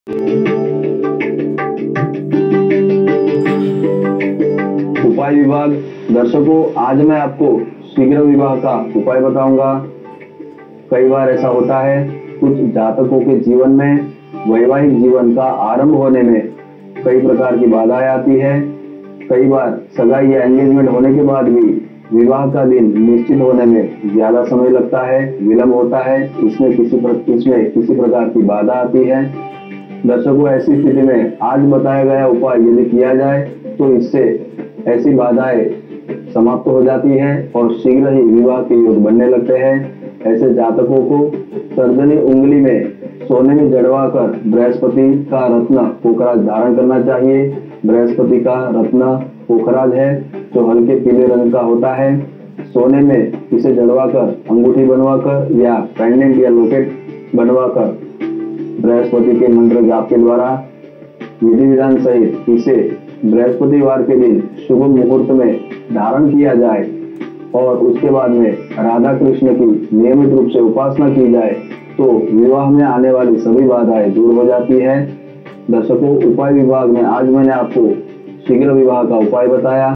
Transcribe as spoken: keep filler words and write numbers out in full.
उपाय विभाग। दर्शकों, आज मैं आपको शीघ्र विवाह का उपाय बताऊंगा। कई बार ऐसा होता है, कुछ जातकों के जीवन में वैवाहिक जीवन का आरंभ होने में कई प्रकार की बाधाएं आती है। कई बार सगाई या एंगेजमेंट होने के बाद भी विवाह का दिन निश्चित होने में ज्यादा समय लगता है, विलंब होता है। इसमें किसी प्र, इसमें किसी प्रकार की बाधा आती है। दर्शकों, ऐसी स्थिति में आज बताया गया उपाय यदि किया जाए तो इससे ऐसी बाधाएं समाप्त हो जाती है और शीघ्र ही विवाह के योग बनने लगते हैं। ऐसे जातकों को तर्जनी उंगली में सोने में जड़वा कर बृहस्पति का रत्न पोखराज धारण करना चाहिए। बृहस्पति का रत्न पोखराज है जो हल्के पीले रंग का होता है। सोने में इसे जड़वा कर अंगूठी बनवाकर या पेंडेंट या लॉकेट बनवाकर बृहस्पति के मंत्र जाप के द्वारा विधि विधान सहित इसे बृहस्पतिवार के दिन शुभ मुहूर्त में धारण किया जाए और उसके बाद में राधा कृष्ण की नियमित रूप से उपासना की जाए तो विवाह में आने वाली सभी बाधाएं दूर हो जाती है। दर्शकों, उपाय विभाग में आज मैंने आपको शीघ्र विवाह का उपाय बताया।